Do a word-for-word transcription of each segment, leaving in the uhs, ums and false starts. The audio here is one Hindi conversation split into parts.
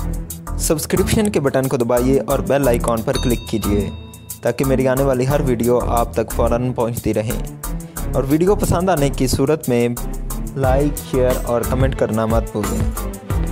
सब्सक्रिप्शन के बटन को दबाइए और बेल आइकॉन पर क्लिक कीजिए ताकि मेरी आने वाली हर वीडियो आप तक फ़ौरन पहुंचती रहे। और वीडियो पसंद आने की सूरत में लाइक, शेयर और कमेंट करना मत भूलें।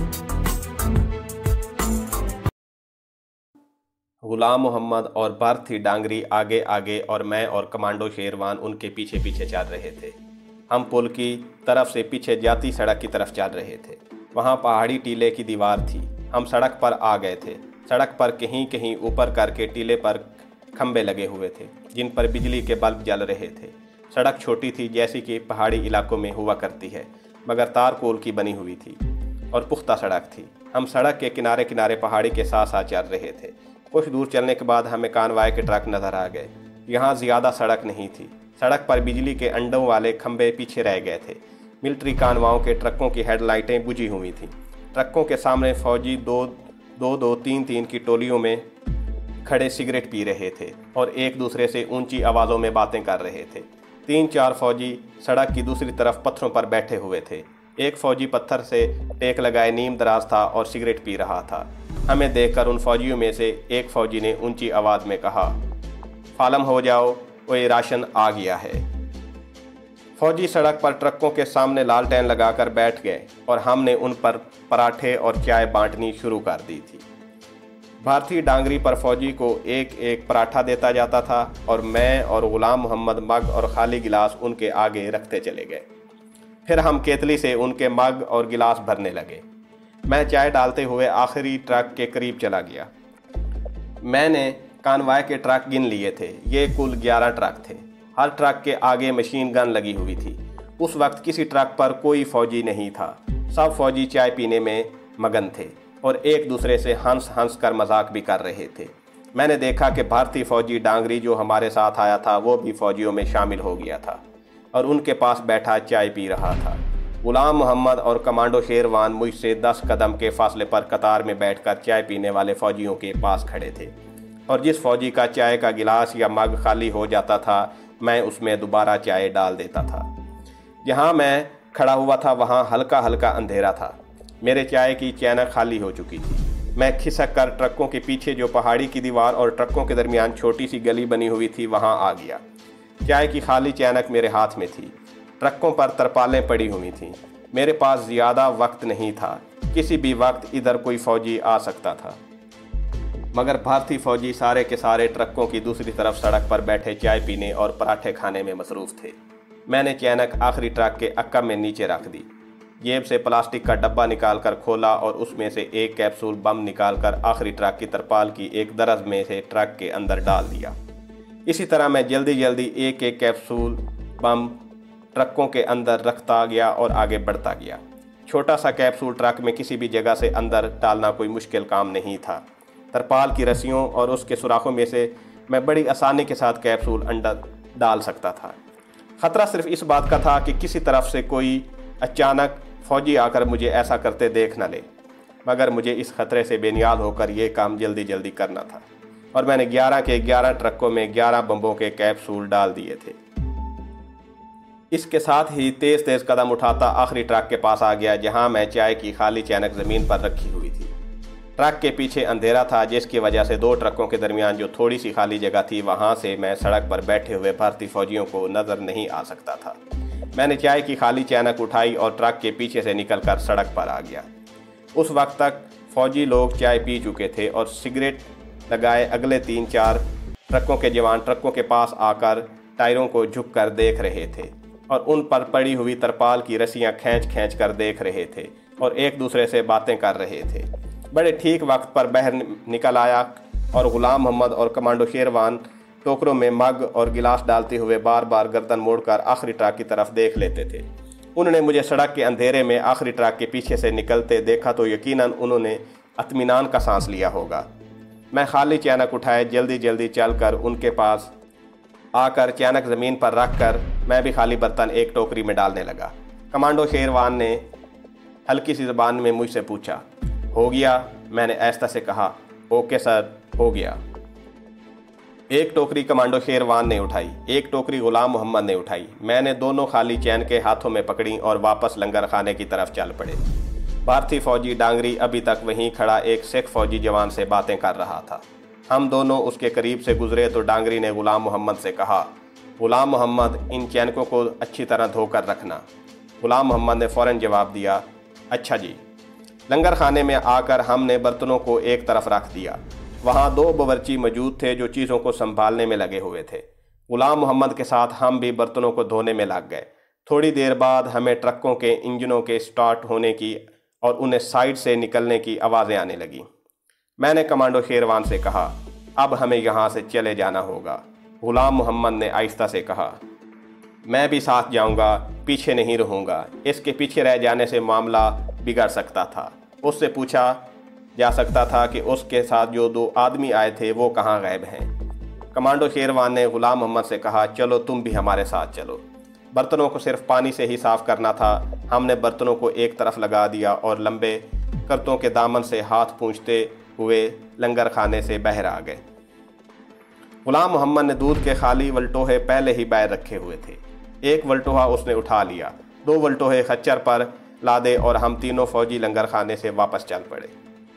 गुलाम मोहम्मद और भारती डांगरी आगे आगे और मैं और कमांडो शेरवान उनके पीछे पीछे चल रहे थे। हम पुल की तरफ से पीछे जाती सड़क की तरफ चल रहे थे। वहाँ पहाड़ी टीले की दीवार थी। हम सड़क पर आ गए थे। सड़क पर कहीं कहीं ऊपर करके टीले पर खंबे लगे हुए थे जिन पर बिजली के बल्ब जल रहे थे। सड़क छोटी थी जैसी कि पहाड़ी इलाकों में हुआ करती है, मगर तारकोल की बनी हुई थी और पुख्ता सड़क थी। हम सड़क के किनारे किनारे पहाड़ी के साथ साथ चल रहे थे। कुछ दूर चलने के बाद हमें कानवाय के ट्रक नज़र आ गए। यहाँ ज़्यादा सड़क नहीं थी। सड़क पर बिजली के अंडों वाले खंभे पीछे रह गए थे। मिलिट्री कानवाओं के ट्रकों की हेडलाइटें बुझी हुई थीं। ट्रकों के सामने फौजी दो दो दो तीन तीन की टोलियों में खड़े सिगरेट पी रहे थे और एक दूसरे से ऊंची आवाज़ों में बातें कर रहे थे। तीन चार फौजी सड़क की दूसरी तरफ पत्थरों पर बैठे हुए थे। एक फौजी पत्थर से टेक लगाए नीम दराज था और सिगरेट पी रहा था। हमें देखकर उन फौजियों में से एक फौजी ने ऊंची आवाज़ में कहा, फालम हो जाओ, वो ये राशन आ गया है। फौजी सड़क पर ट्रकों के सामने लालटेन लगाकर बैठ गए और हमने उन पर पराठे और चाय बांटनी शुरू कर दी थी। भारतीय डांगरी पर फौजी को एक एक पराठा देता जाता था और मैं और गुलाम मोहम्मद मग और खाली गिलास उनके आगे रखते चले गए। फिर हम केतली से उनके मग और गिलास भरने लगे। मैं चाय डालते हुए आखिरी ट्रक के करीब चला गया। मैंने कानवाय के ट्रक गिन लिए थे। ये कुल ग्यारह ट्रक थे। हर ट्रक के आगे मशीन गन लगी हुई थी। उस वक्त किसी ट्रक पर कोई फौजी नहीं था। सब फौजी चाय पीने में मगन थे और एक दूसरे से हंस हंस कर मजाक भी कर रहे थे। मैंने देखा कि भारतीय फौजी डांगरी जो हमारे साथ आया था वो भी फौजियों में शामिल हो गया था और उनके पास बैठा चाय पी रहा था। गुलाम मोहम्मद और कमांडो शेरवान मुझसे दस कदम के फासले पर कतार में बैठकर चाय पीने वाले फौजियों के पास खड़े थे और जिस फौजी का चाय का गिलास या मग खाली हो जाता था मैं उसमें दोबारा चाय डाल देता था। जहाँ मैं खड़ा हुआ था वहाँ हल्का हल्का अंधेरा था। मेरे चाय की चैनक खाली हो चुकी थी। मैं खिसक कर ट्रकों के पीछे जो पहाड़ी की दीवार और ट्रकों के दरमियान छोटी सी गली बनी हुई थी वहाँ आ गया। चाय की खाली चैनक मेरे हाथ में थी। ट्रकों पर तरपालें पड़ी हुई थीं। मेरे पास ज़्यादा वक्त नहीं था। किसी भी वक्त इधर कोई फ़ौजी आ सकता था, मगर भारतीय फ़ौजी सारे के सारे ट्रकों की दूसरी तरफ सड़क पर बैठे चाय पीने और पराठे खाने में मसरूफ़ थे। मैंने चैनक आखिरी ट्रक के अक्कम में नीचे रख दी। जेब से प्लास्टिक का डब्बा निकाल कर खोला और उसमें से एक कैप्सूल बम निकाल कर आखिरी ट्रक की तरपाल की एक दरज में से ट्रक के अंदर डाल दिया। इसी तरह मैं जल्दी जल्दी एक एक कैप्सूल बम ट्रकों के अंदर रखता गया और आगे बढ़ता गया। छोटा सा कैप्सूल ट्रक में किसी भी जगह से अंदर डालना कोई मुश्किल काम नहीं था। तरपाल की रस्सियों और उसके सुराखों में से मैं बड़ी आसानी के साथ कैप्सूल अंदर डाल सकता था। ख़तरा सिर्फ इस बात का था कि किसी तरफ से कोई अचानक फौजी आकर मुझे ऐसा करते देख न ले, मगर मुझे इस खतरे से बेनियाद होकर यह काम जल्दी जल्दी करना था और मैंने ग्यारह के ग्यारह ट्रकों में ग्यारह बम्बों के कैप्सूल डाल दिए थे। इसके साथ ही तेज़ तेज़ कदम उठाता आखिरी ट्रक के पास आ गया जहां मैं चाय की खाली चैनक ज़मीन पर रखी हुई थी। ट्रक के पीछे अंधेरा था जिसकी वजह से दो ट्रकों के दरमियान जो थोड़ी सी खाली जगह थी वहां से मैं सड़क पर बैठे हुए भारतीय फौजियों को नज़र नहीं आ सकता था। मैंने चाय की खाली चैनक उठाई और ट्रक के पीछे से निकलकर सड़क पर आ गया। उस वक्त तक फौजी लोग चाय पी चुके थे और सिगरेट लगाए अगले तीन चार ट्रकों के जवान ट्रकों के पास आकर टायरों को झुक कर देख रहे थे और उन पर पड़ी हुई तरपाल की रस्सियां खींच खींच कर देख रहे थे और एक दूसरे से बातें कर रहे थे। बड़े ठीक वक्त पर बाहर निकल आया और गुलाम मोहम्मद और कमांडो शेरवान टोकरों में मग और गिलास डालते हुए बार बार गर्दन मोड़कर आखिरी ट्रक की तरफ देख लेते थे। उन्होंने मुझे सड़क के अंधेरे में आखिरी ट्रक के पीछे से निकलते देखा तो यकीनन उन्होंने इत्मीनान का सांस लिया होगा। मैं खाली चैनक उठाए जल्दी जल्दी चलकर उनके पास आकर चैनक ज़मीन पर रख कर मैं भी खाली बर्तन एक टोकरी में डालने लगा। कमांडो शेरवान ने हल्की सी ज़बान में मुझसे पूछा, हो गया? मैंने आहिस्ता से कहा, ओके सर, हो गया। एक टोकरी कमांडो शेरवान ने उठाई, एक टोकरी गुलाम मोहम्मद ने उठाई। मैंने दोनों खाली चैन के हाथों में पकड़ी और वापस लंगर खाने की तरफ चल पड़े। भारतीय फौजी डांगरी अभी तक वहीं खड़ा एक सिख फौजी जवान से बातें कर रहा था। हम दोनों उसके करीब से गुजरे तो डांगरी ने गुलाम मोहम्मद से कहा, गुलाम मोहम्मद, इन चैनकों को अच्छी तरह धोकर रखना। गुलाम मोहम्मद ने फ़ौरन जवाब दिया, अच्छा जी। लंगर खाने में आकर हमने बर्तनों को एक तरफ रख दिया। वहाँ दो बावर्ची मौजूद थे जो चीज़ों को संभालने में लगे हुए थे। गुलाम मोहम्मद के साथ हम भी बर्तनों को धोने में लग गए। थोड़ी देर बाद हमें ट्रकों के इंजनों के स्टार्ट होने की और उन्हें साइड से निकलने की आवाज़ें आने लगीं। मैंने कमांडो शेरवान से कहा, अब हमें यहाँ से चले जाना होगा। गुलाम मोहम्मद ने आहिस्ता से कहा, मैं भी साथ जाऊँगा, पीछे नहीं रहूँगा। इसके पीछे रह जाने से मामला बिगड़ सकता था। उससे पूछा जा सकता था कि उसके साथ जो दो आदमी आए थे वो कहाँ गायब हैं। कमांडो शेरवान ने गुलाम मोहम्मद से कहा, चलो तुम भी हमारे साथ चलो। बर्तनों को सिर्फ पानी से ही साफ़ करना था। हमने बर्तनों को एक तरफ लगा दिया और लंबे करतों के दामन से हाथ पूंछते हुए लंगर खाने से बाहर आ गए। गुलाम मोहम्मद ने दूध के खाली वलटोहे पहले ही बाहर रखे हुए थे। एक वलटोहा उसने उठा लिया, दो वलटोहे खच्चर पर लादे और हम तीनों फौजी लंगर खाने से वापस चल पड़े।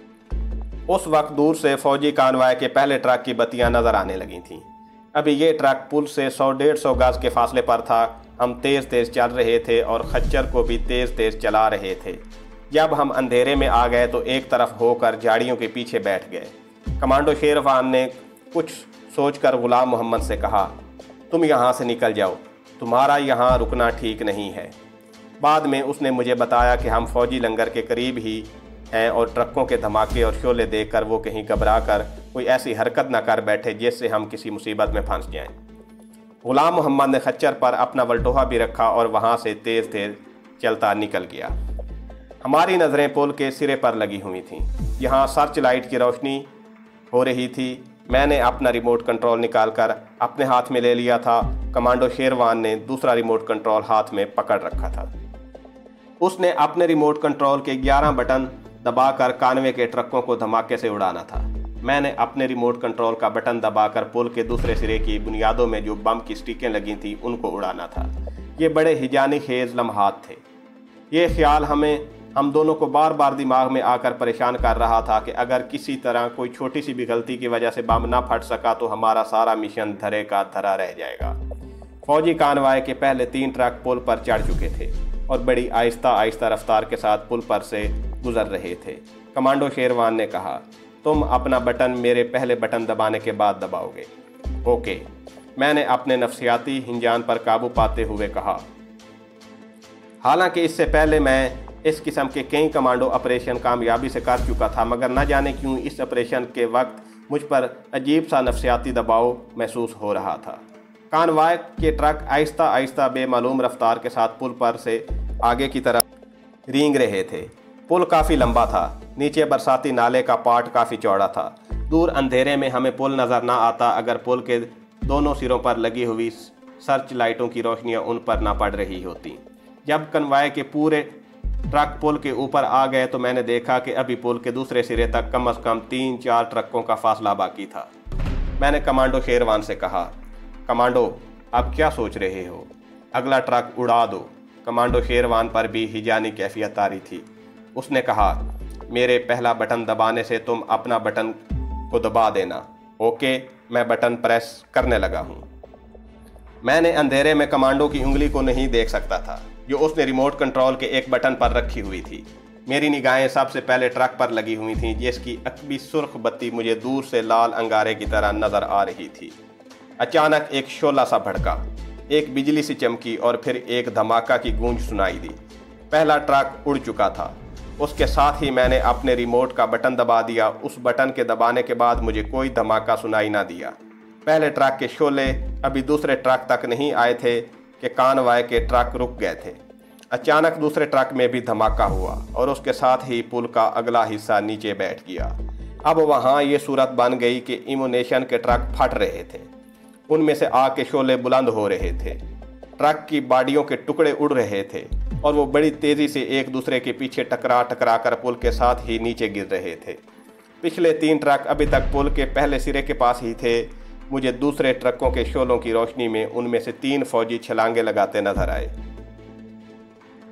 उस वक्त दूर से फौजी कानवाय के पहले ट्रक की बत्तियां नजर आने लगी थीं। अभी ये ट्रक पुल से सौ डेढ़ सौ गज के फासले पर था। हम तेज़ तेज़ चल रहे थे और खच्चर को भी तेज़ तेज़ चला रहे थे। जब हम अंधेरे में आ गए तो एक तरफ होकर झाड़ियों के पीछे बैठ गए। कमांडो शेरवान ने कुछ सोचकर गुलाम मोहम्मद से कहा, तुम यहाँ से निकल जाओ, तुम्हारा यहाँ रुकना ठीक नहीं है। बाद में उसने मुझे बताया कि हम फौजी लंगर के करीब ही हैं और ट्रकों के धमाके और शोले देखकर वो कहीं घबरा कर कोई ऐसी हरकत न कर बैठे जिससे हम किसी मुसीबत में फंस जाएं। गुलाम मोहम्मद ने खच्चर पर अपना वलटोहा भी रखा और वहाँ से तेज़ तेज़ चलता निकल गया। हमारी नज़रें पुल के सिरे पर लगी हुई थीं। यहाँ सर्च लाइट की रोशनी हो रही थी। मैंने अपना रिमोट कंट्रोल निकालकर अपने हाथ में ले लिया था। कमांडो शेरवान ने दूसरा रिमोट कंट्रोल हाथ में पकड़ रखा था। उसने अपने रिमोट कंट्रोल के ग्यारह बटन दबाकर कानवे के ट्रकों को धमाके से उड़ाना था। मैंने अपने रिमोट कंट्रोल का बटन दबाकर पुल के दूसरे सिरे की बुनियादों में जो बम की स्टिकें लगी थीं उनको उड़ाना था। ये बड़े हिजानी खेज लम्हात थे। ये ख्याल हमें हम दोनों को बार बार दिमाग में आकर परेशान कर रहा था कि अगर किसी तरह कोई छोटी सी भी गलती की वजह से बम ना फट सका तो हमारा सारा मिशन धरे का धरा रह जाएगा। फौजी कानवाय के पहले तीन ट्रक पुल पर चढ़ चुके थे और बड़ी आहिस्ता आहिस्ता रफ्तार के साथ पुल पर से गुजर रहे थे। कमांडो शेरवान ने कहा, तुम अपना बटन मेरे पहले बटन दबाने के बाद दबाओगे। ओके, मैंने अपने नफ्सियाती हिंजान पर काबू पाते हुए कहा। हालांकि इससे पहले मैं इस किस्म के कई कमांडो ऑपरेशन कामयाबी से कर चुका था, मगर न जाने क्यों इस ऑपरेशन के वक्त मुझ पर अजीब सा नफ्सियाती दबाव महसूस हो रहा था। कानवाय के ट्रक आहिस्ता आहिस्ता बेमालूम रफ्तार के साथ पुल पर से आगे की तरफ रेंग रहे थे। पुल काफ़ी लंबा था, नीचे बरसाती नाले का पार्ट काफ़ी चौड़ा था। दूर अंधेरे में हमें पुल नज़र ना आता अगर पुल के दोनों सिरों पर लगी हुई सर्च लाइटों की रोशनियां उन पर ना पड़ रही होती। जब कन्वाय के पूरे ट्रक पुल के ऊपर आ गए तो मैंने देखा कि अभी पुल के दूसरे सिरे तक कम अज़ कम तीन चार ट्रकों का फासला बाकी था। मैंने कमांडो शेरवान से कहा, कमांडो आप क्या सोच रहे हो, अगला ट्रक उड़ा दो। कमांडो शेरवान पर भी हिजानी कैफियत आ रही थी। उसने कहा, मेरे पहला बटन दबाने से तुम अपना बटन को दबा देना। ओके, मैं बटन प्रेस करने लगा हूँ। मैंने अंधेरे में कमांडो की उंगली को नहीं देख सकता था जो उसने रिमोट कंट्रोल के एक बटन पर रखी हुई थी। मेरी निगाहें सबसे पहले ट्रक पर लगी हुई थीं जिसकी अकबी सुर्ख बत्ती मुझे दूर से लाल अंगारे की तरह नजर आ रही थी। अचानक एक शोला सा भड़का, एक बिजली सी चमकी और फिर एक धमाका की गूंज सुनाई दी। पहला ट्रक उड़ चुका था। उसके साथ ही मैंने अपने रिमोट का बटन दबा दिया। उस बटन के दबाने के बाद मुझे कोई धमाका सुनाई ना दिया। पहले ट्रक के शोले अभी दूसरे ट्रक तक नहीं आए थे कि कानवाय के ट्रक रुक गए थे। अचानक दूसरे ट्रक में भी धमाका हुआ और उसके साथ ही पुल का अगला हिस्सा नीचे बैठ गया। अब वहाँ ये सूरत बन गई कि इमोनेशन के ट्रक फट रहे थे, उनमें से आग के शोले बुलंद हो रहे थे, ट्रक की बाडियों के टुकड़े उड़ रहे थे और वो बड़ी तेज़ी से एक दूसरे के पीछे टकरा टकरा कर पुल के साथ ही नीचे गिर रहे थे। पिछले तीन ट्रक अभी तक पुल के पहले सिरे के पास ही थे। मुझे दूसरे ट्रकों के शोलों की रोशनी में उनमें से तीन फौजी छलांगे लगाते नजर आए।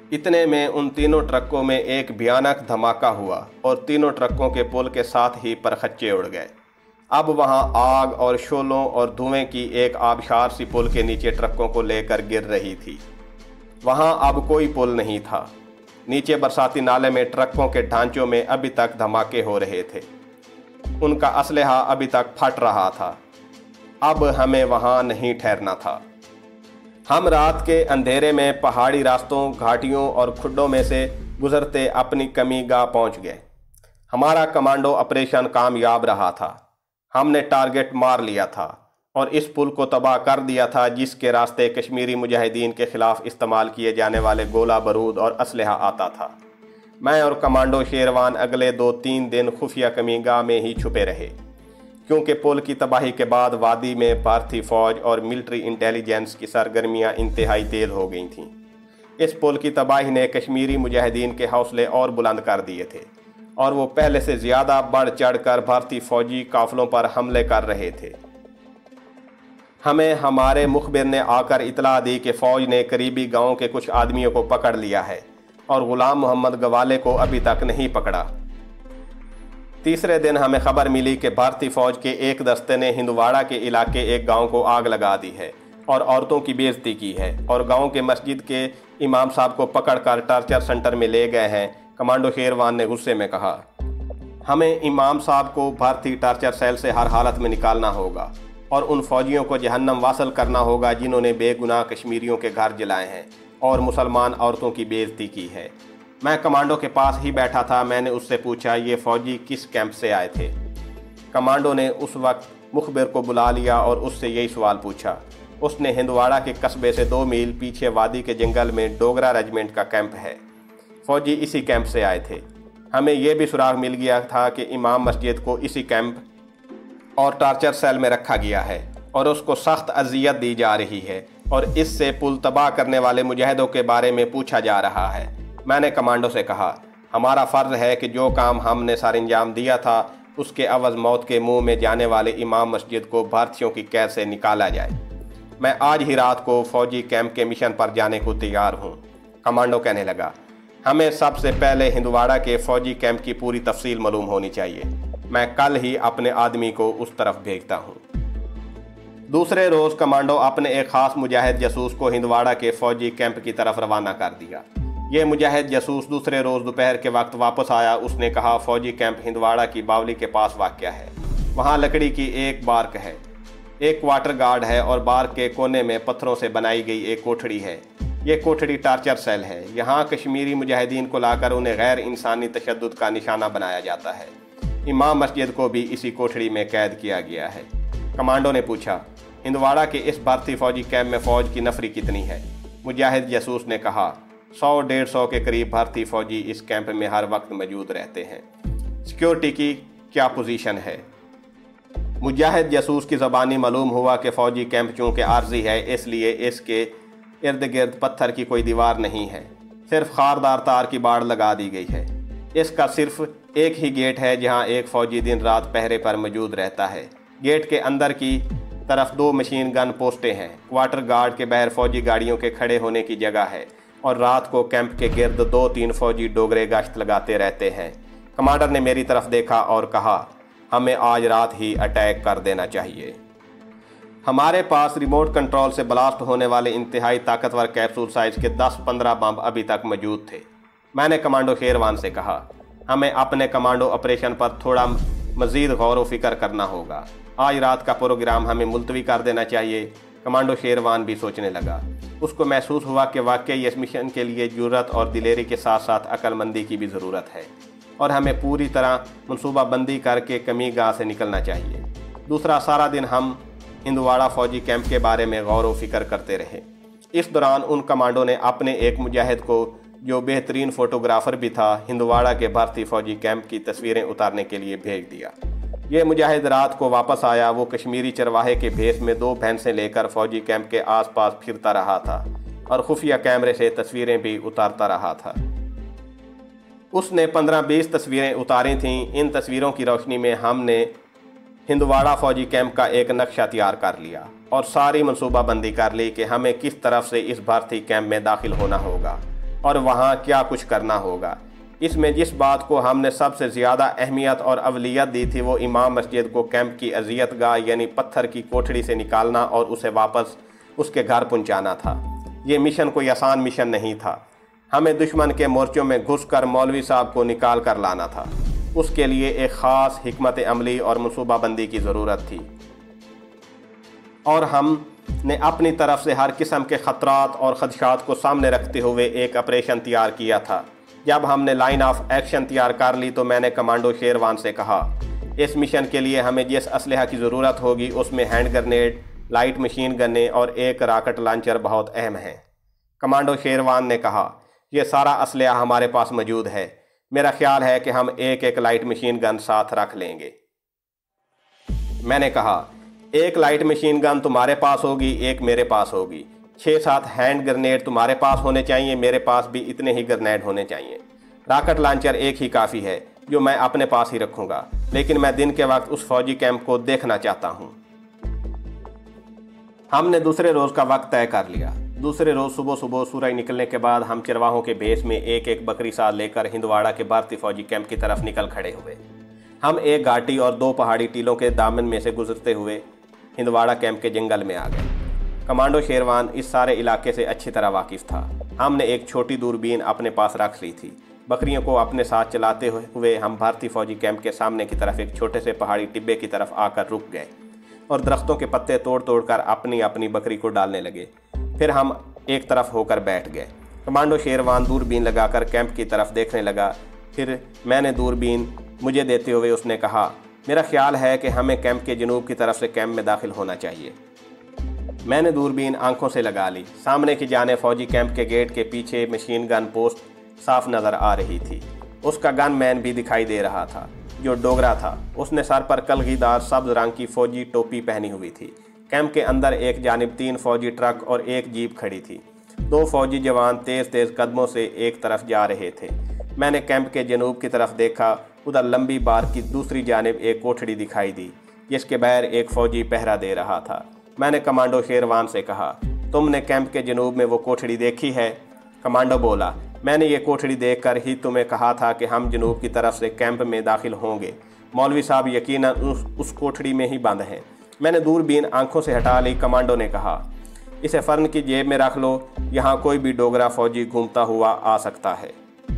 इतने में उन तीनों ट्रकों में एक भयानक धमाका हुआ और तीनों ट्रकों के पुल के साथ ही परखच्चे उड़ गए। अब वहां आग और शोलों और धुएं की एक आबशार सी पुल के नीचे ट्रकों को लेकर गिर रही थी। वहां अब कोई पुल नहीं था। नीचे बरसाती नाले में ट्रकों के ढांचों में अभी तक धमाके हो रहे थे। उनका असलहा अभी तक फट रहा था। अब हमें वहां नहीं ठहरना था। हम रात के अंधेरे में पहाड़ी रास्तों, घाटियों और खुड्डों में से गुजरते अपनी कमी गाह पहुंच गए। हमारा कमांडो ऑपरेशन कामयाब रहा था। हमने टारगेट मार लिया था और इस पुल को तबाह कर दिया था जिसके रास्ते कश्मीरी मुजाहिदीन के खिलाफ इस्तेमाल किए जाने वाले गोला बारूद और असलहा आता था। मैं और कमांडो शेरवान अगले दो तीन दिन खुफिया कमीगाह में ही छुपे रहे, क्योंकि पुल की तबाही के बाद वादी में भारतीय फौज और मिलिट्री इंटेलिजेंस की सरगर्मियां इंतहाई तेज हो गई थीं। इस पुल की तबाही ने कश्मीरी मुजाहिदीन के हौसले और बुलंद कर दिए थे और वो पहले से ज़्यादा बढ़ चढ़ कर भारतीय फौजी काफिलों पर हमले कर रहे थे। हमें हमारे मुखबिर ने आकर इतला दी कि फ़ौज ने करीबी गांव के कुछ आदमियों को पकड़ लिया है और गुलाम मोहम्मद गवाले को अभी तक नहीं पकड़ा। तीसरे दिन हमें खबर मिली कि भारतीय फ़ौज के एक दस्ते ने हिंदवाड़ा के इलाके एक गांव को आग लगा दी है और औरतों की बेइज्जती की है और गांव के मस्जिद के इमाम साहब को पकड़कर टॉर्चर सेंटर में ले गए हैं। कमांडो शेरवान ने गुस्से में कहा, हमें इमाम साहब को भारतीय टॉर्चर सेल से हर हालत में निकालना होगा और उन फौजियों को जहन्नम वासल करना होगा जिन्होंने बेगुनाह कश्मीरियों के घर जलाए हैं और मुसलमान औरतों की बेइज्जती की है। मैं कमांडो के पास ही बैठा था। मैंने उससे पूछा, ये फौजी किस कैंप से आए थे? कमांडो ने उस वक्त मुखबिर को बुला लिया और उससे यही सवाल पूछा। उसने हिंदवाड़ा के कस्बे से दो मील पीछे वादी के जंगल में डोगरा रेजिमेंट का कैंप है, फौजी इसी कैंप से आए थे। हमें यह भी सुराग मिल गया था कि इमाम मस्जिद को इसी कैंप और टॉर्चर सेल में रखा गया है और उसको सख्त अजियत दी जा रही है और इससे पुल तबाह करने वाले मुजाहिदों के बारे में पूछा जा रहा है। मैंने कमांडो से कहा, हमारा फ़र्ज़ है कि जो काम हमने सर अंजाम दिया था उसके अवज़ मौत के मुंह में जाने वाले इमाम मस्जिद को भारतीयों की कैद से निकाला जाए। मैं आज ही रात को फ़ौजी कैंप के मिशन पर जाने को तैयार हूँ। कमांडो कहने लगा, हमें सबसे पहले हिंदवाड़ा के फ़ौजी कैंप की पूरी तफसील मालूम होनी चाहिए। मैं कल ही अपने आदमी को उस तरफ भेजता हूँ। दूसरे रोज़ कमांडो अपने एक ख़ास मुजाहिद जासूस को हिंदवाड़ा के फ़ौजी कैंप की तरफ रवाना कर दिया। ये मुजाहिद जासूस दूसरे रोज़ दोपहर के वक्त वापस आया। उसने कहा, फ़ौजी कैंप हिंदवाड़ा की बावली के पास वाक़या है। वहाँ लकड़ी की एक बार्क है, एक वाटर गार्ड है और बार्क के कोने में पत्थरों से बनाई गई एक कोठड़ी है। ये कोठड़ी टार्चर सेल है। यहाँ कश्मीरी मुजाहिदीन को लाकर उन्हें गैर इंसानी तशद्दुद का निशाना बनाया जाता है। इमाम मस्जिद को भी इसी कोठड़ी में कैद किया गया है। कमांडो ने पूछा, हिंदवाड़ा के इस भारतीय फौजी कैंप में फ़ौज की नफरी कितनी है? मुजाहिद जासूस ने कहा, सौ डेढ़ सौ के करीब भारतीय फौजी इस कैंप में हर वक्त मौजूद रहते हैं। सिक्योरिटी की क्या पोजीशन है? मुजाहिद जासूस की ज़बानी मालूम हुआ कि फ़ौजी कैंप चूँकि आर्जी है इसलिए इसके इर्द गिर्द पत्थर की कोई दीवार नहीं है, सिर्फ खारदार तार की बाड़ लगा दी गई है। इसका सिर्फ एक ही गेट है जहां एक फ़ौजी दिन रात पहरे पर मौजूद रहता है। गेट के अंदर की तरफ दो मशीन गन पोस्टें हैं। क्वार्टर गार्ड के बाहर फ़ौजी गाड़ियों के खड़े होने की जगह है और रात को कैंप के गिर्द दो तीन फ़ौजी डोगरे गश्त लगाते रहते हैं। कमांडर ने मेरी तरफ देखा और कहा, हमें आज रात ही अटैक कर देना चाहिए। हमारे पास रिमोट कंट्रोल से ब्लास्ट होने वाले इंतहाई ताकतवर कैप्सूल साइज के दस पंद्रह बम अभी तक मौजूद थे। मैंने कमांडो शेरवान से कहा, हमें अपने कमांडो ऑपरेशन पर थोड़ा मज़ीद गौर व फिक्र करना होगा। आज रात का प्रोग्राम हमें मुलतवी कर देना चाहिए। कमांडो शेरवान भी सोचने लगा। उसको महसूस हुआ कि वाकई इस मिशन के लिए जुर्रत और दिलेरी के साथ साथ अक्लमंदी की भी ज़रूरत है और हमें पूरी तरह मनसूबाबंदी करके कमी गाह से निकलना चाहिए। दूसरा, सारा दिन हम हिंदवाड़ा फ़ौजी कैंप के बारे में गौर व फिक्र करते रहे। इस दौरान उन कमांडो ने अपने एक मुजाहिद को, जो बेहतरीन फ़ोटोग्राफ़र भी था, हिंदवाड़ा के भारतीय फ़ौजी कैंप की तस्वीरें उतारने के लिए भेज दिया। ये मुजाहिद रात को वापस आया। वो कश्मीरी चरवाहे के भेष में दो भैंसें लेकर फ़ौजी कैंप के आसपास फिरता रहा था और खुफिया कैमरे से तस्वीरें भी उतारता रहा था। उसने पंद्रह बीस तस्वीरें उतारी थीं। इन तस्वीरों की रोशनी में हमने हिंदवाड़ा फ़ौजी कैंप का एक नक्शा तैयार कर लिया और सारी मनसूबाबंदी कर ली कि हमें किस तरफ से इस भारतीय कैंप में दाखिल होना होगा। और वहाँ क्या कुछ करना होगा। इसमें जिस बात को हमने सबसे ज़्यादा अहमियत और अवलियत दी थी वो इमाम मस्जिद को कैंप की अजियत गाह यानी पत्थर की कोठड़ी से निकालना और उसे वापस उसके घर पहुँचाना था। ये मिशन कोई आसान मिशन नहीं था। हमें दुश्मन के मोर्चों में घुसकर मौलवी साहब को निकाल कर लाना था। उसके लिए एक ख़ास हिकमत अमली और मनसूबाबंदी की ज़रूरत थी और हमने अपनी तरफ से हर किस्म के ख़तरात और ख़दशात को सामने रखते हुए एक ऑपरेशन तैयार किया था। जब हमने लाइन ऑफ एक्शन तैयार कर ली तो मैंने कमांडो शेरवान से कहा, इस मिशन के लिए हमें जिस असलहा की ज़रूरत होगी उसमें हैंड ग्रेनेड, लाइट मशीन गन्ने और एक रॉकेट लॉन्चर बहुत अहम हैं। कमांडो शेरवान ने कहा, यह सारा असलहा हमारे पास मौजूद है। मेरा ख्याल है कि हम एक एक लाइट मशीन गन साथ रख लेंगे। मैंने कहा, एक लाइट मशीन गन तुम्हारे पास होगी, एक मेरे पास होगी। छः सात हैंड ग्रेनेड तुम्हारे पास होने चाहिए, मेरे पास भी इतने ही ग्रेनेड होने चाहिए। रॉकेट लॉन्चर एक ही काफ़ी है जो मैं अपने पास ही रखूँगा, लेकिन मैं दिन के वक्त उस फौजी कैंप को देखना चाहता हूँ। हमने दूसरे रोज़ का वक्त तय कर लिया। दूसरे रोज़ सुबह सुबह सूरज निकलने के बाद हम चरवाहों के भेष में एक एक बकरी साथ लेकर हिंदवाड़ा के भारतीय फौजी कैंप की तरफ निकल खड़े हुए। हम एक घाटी और दो पहाड़ी टीलों के दामन में से गुजरते हुए हिंदवाड़ा कैंप के जंगल में आ गए। कमांडो शेरवान इस सारे इलाके से अच्छी तरह वाकिफ़ था। हमने एक छोटी दूरबीन अपने पास रख ली थी। बकरियों को अपने साथ चलाते हुए हम भारतीय फौजी कैंप के सामने की तरफ एक छोटे से पहाड़ी टिब्बे की तरफ आकर रुक गए और दरख्तों के पत्ते तोड़ तोड़ कर अपनी अपनी बकरी को डालने लगे। फिर हम एक तरफ होकर बैठ गए। कमांडो शेरवान दूरबीन लगाकर कैंप की तरफ देखने लगा। फिर मैंने दूरबीन मुझे देते हुए उसने कहा, मेरा ख्याल है कि हमें कैंप के जनूब की तरफ से कैंप में दाखिल होना चाहिए। मैंने दूरबीन आंखों से लगा ली। सामने की जाने फौजी कैंप के गेट के पीछे मशीन गन पोस्ट साफ नज़र आ रही थी। उसका गन मैन भी दिखाई दे रहा था जो डोगरा था। उसने सर पर कलगीदार सब्ज रंग की फौजी टोपी पहनी हुई थी। कैंप के अंदर एक जानिब तीन फौजी ट्रक और एक जीप खड़ी थी। दो फौजी जवान तेज़ तेज़ कदमों से एक तरफ जा रहे थे। मैंने कैंप के जनूब की तरफ देखा। उधर लंबी बार की दूसरी जानिब एक कोठड़ी दिखाई दी जिसके बाहर एक फौजी पहरा दे रहा था। मैंने कमांडो शेरवान से कहा, तुमने कैंप के जनूब में वो कोठड़ी देखी है? कमांडो बोला, मैंने ये कोठड़ी देखकर ही तुम्हें कहा था कि हम जनूब की तरफ से कैंप में दाखिल होंगे। मौलवी साहब यकीनन उस, उस कोठड़ी में ही बंद हैं। मैंने दूरबीन आंखों से हटा ली। कमांडो ने कहा, इसे फर्न की जेब में रख लो, यहाँ कोई भी डोगरा फौजी घूमता हुआ आ सकता है।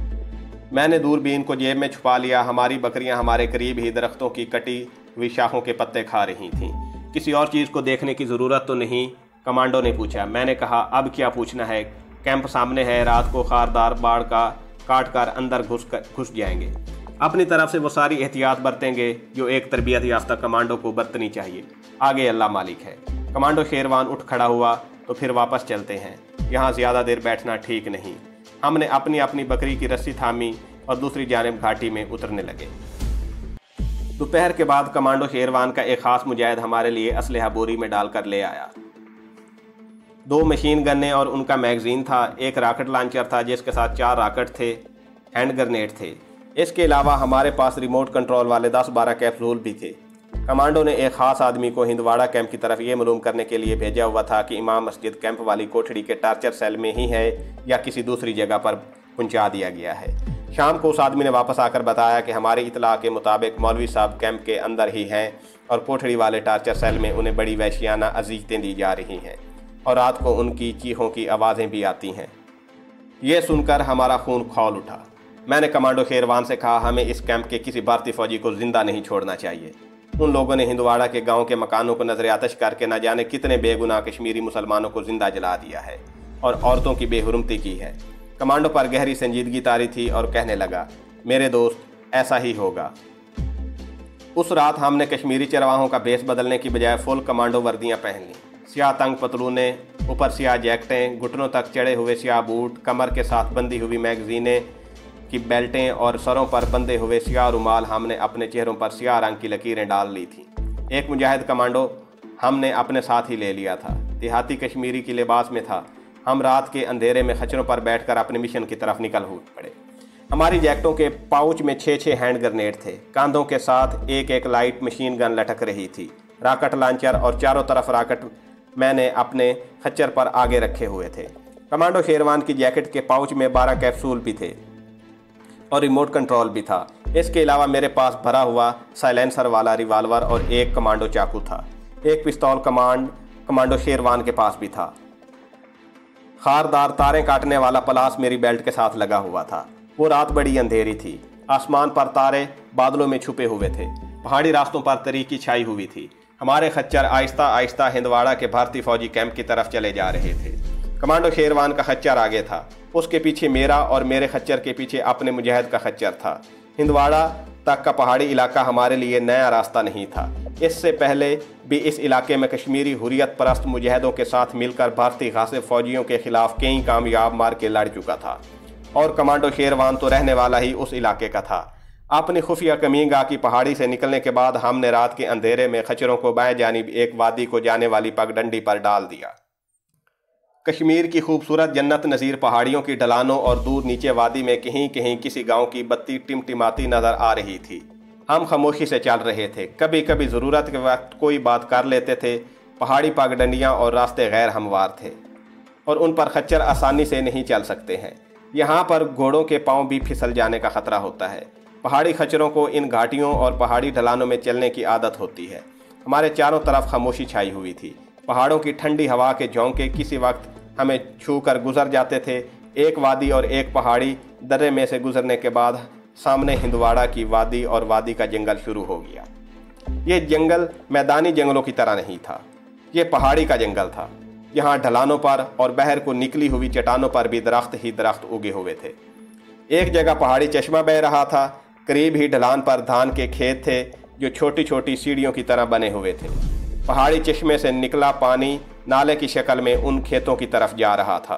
मैंने दूरबीन को जेब में छुपा लिया। हमारी बकरियां हमारे करीब ही दरख्तों की कटी हुई शाखों के पत्ते खा रही थीं। किसी और चीज़ को देखने की ज़रूरत तो नहीं? कमांडो ने पूछा। मैंने कहा, अब क्या पूछना है, कैंप सामने है। रात को खारदार बाड़ का काट कर अंदर घुस कर घुस जाएंगे। अपनी तरफ से वो सारी एहतियात बरतेंगे जो एक तरबियत याफ्ता कमांडो को बरतनी चाहिए। आगे अल्लाह मालिक है। कमांडो शेरवान उठ खड़ा हुआ, तो फिर वापस चलते हैं, यहाँ ज़्यादा देर बैठना ठीक नहीं। हमने अपनी अपनी बकरी की रस्सी थामी और दूसरी जानिब घाटी में उतरने लगे। दोपहर के बाद कमांडो शेरवान का एक ख़ास मुजाहिद हमारे लिए असलहा बोरी में डालकर ले आया। दो मशीन गन्ने और उनका मैगज़ीन था। एक रॉकेट लॉन्चर था जिसके साथ चार रॉकेट थे, हैंड ग्रेनेड थे। इसके अलावा हमारे पास रिमोट कंट्रोल वाले दस बारह कैप्सूल भी थे। कमांडो ने एक ख़ास आदमी को हिंदवाड़ा कैंप की तरफ ये मालूम करने के लिए भेजा हुआ था कि इमाम मस्जिद कैंप वाली कोठड़ी के टार्चर सेल में ही है या किसी दूसरी जगह पर पहुंचा दिया गया है। शाम को उस आदमी ने वापस आकर बताया कि हमारी इतला के मुताबिक मौलवी साहब कैंप के अंदर ही हैं और कोठड़ी वाले टार्चर सेल में उन्हें बड़ी वहशियाना अजीज़तें दी जा रही हैं और रात को उनकी चीखों की आवाज़ें भी आती हैं। ये सुनकर हमारा खून खौल उठा। मैंने कमांडो शेरवान से कहा, हमें इस कैंप के किसी भारतीय फौजी को जिंदा नहीं छोड़ना चाहिए। उन लोगों ने हिंदवाड़ा के गांव के मकानों को नजर आतश करके न जाने कितने बेगुनाह कश्मीरी मुसलमानों को जिंदा जला दिया है और औरतों की बेहुरमती की है। कमांडो पर गहरी संजीदगी तारी थी और कहने लगा, मेरे दोस्त, ऐसा ही होगा। उस रात हमने कश्मीरी चरवाहों का भेष बदलने की बजाय फुल कमांडो वर्दियाँ पहन लीं। स्याह तंग पतलूने, ऊपर स्याह जैकेटें, घुटनों तक चढ़े हुए स्याह बूट, कमर के साथ बंधी हुई मैगजीनें की बेल्टें और सरों पर बंधे हुए स्याह रुमाल। हमने अपने चेहरों पर स्याह रंग की लकीरें डाल ली थीं। एक मुजाहिद कमांडो हमने अपने साथ ही ले लिया था। देहाती कश्मीरी की लिबास में था। हम रात के अंधेरे में खच्चरों पर बैठकर अपने मिशन की तरफ निकल हो पड़े। हमारी जैकेटों के पाउच में छः छः हैंड ग्रेनेड थे। कांधों के साथ एक एक लाइट मशीन गन लटक रही थी। रॉकेट लॉन्चर और चारों तरफ रॉकेट मैंने अपने खच्चर पर आगे रखे हुए थे। कमांडो शेरवान की जैकेट के पाउच में बारह कैप्सूल भी थे और रिमोट कंट्रोल भी था। इसके अलावा मेरे पास भरा हुआ साइलेंसर वाला रिवाल्वर और एक कमांडो चाकू था। एक पिस्तौल कमांड कमांडो शेरवान के पास भी था। खारदार तारें काटने वाला पलास मेरी बेल्ट के साथ लगा हुआ था। वो रात बड़ी अंधेरी थी। आसमान पर तारे बादलों में छुपे हुए थे। पहाड़ी रास्तों पर तरीकी छाई हुई थी। हमारे खच्चर आहिस्ता आहिस्ता हिंदवाड़ा के भारतीय फौजी कैंप की तरफ चले जा रहे थे। कमांडो शेरवान का खच्चर आगे था, उसके पीछे मेरा और मेरे खच्चर के पीछे अपने मुजाहिद का खच्चर था। हिंदवाड़ा तक का पहाड़ी इलाका हमारे लिए नया रास्ता नहीं था। इससे पहले भी इस इलाके में कश्मीरी हुर्रियत परस्त मुजाहिदों के साथ मिलकर भारतीय गासिब फौजियों के खिलाफ कई कामयाब मार के लड़ चुका था और कमांडो शेरवान तो रहने वाला ही उस इलाके का था। अपनी खुफिया कमीगा की पहाड़ी से निकलने के बाद हमने रात के अंधेरे में खच्चरों को बाएं जानिब एक वादी को जाने वाली पगडंडी पर डाल दिया। कश्मीर की खूबसूरत जन्नत नज़ीर पहाड़ियों की ढलानों और दूर नीचे वादी में कहीं कहीं किसी गांव की बत्ती टिमटिमाती नजर आ रही थी। हम खामोशी से चल रहे थे। कभी कभी ज़रूरत के वक्त कोई बात कर लेते थे। पहाड़ी पगडंडियाँ और रास्ते गैर हमवार थे और उन पर खच्चर आसानी से नहीं चल सकते हैं। यहाँ पर घोड़ों के पाँव भी फिसल जाने का खतरा होता है। पहाड़ी खच्चरों को इन घाटियों और पहाड़ी ढलानों में चलने की आदत होती है। हमारे चारों तरफ खामोशी छाई हुई थी। पहाड़ों की ठंडी हवा के झोंके किसी वक्त हमें छू कर गुजर जाते थे। एक वादी और एक पहाड़ी दर्रे में से गुजरने के बाद सामने हिंदवाड़ा की वादी और वादी का जंगल शुरू हो गया। ये जंगल मैदानी जंगलों की तरह नहीं था, ये पहाड़ी का जंगल था। यहाँ ढलानों पर और बहर को निकली हुई चट्टानों पर भी दरख्त ही दरख्त उगे हुए थे। एक जगह पहाड़ी चश्मा बह रहा था। करीब ही ढलान पर धान के खेत थे जो छोटी छोटी सीढ़ियों की तरह बने हुए थे। पहाड़ी चश्मे से निकला पानी नाले की शक्ल में उन खेतों की तरफ जा रहा था।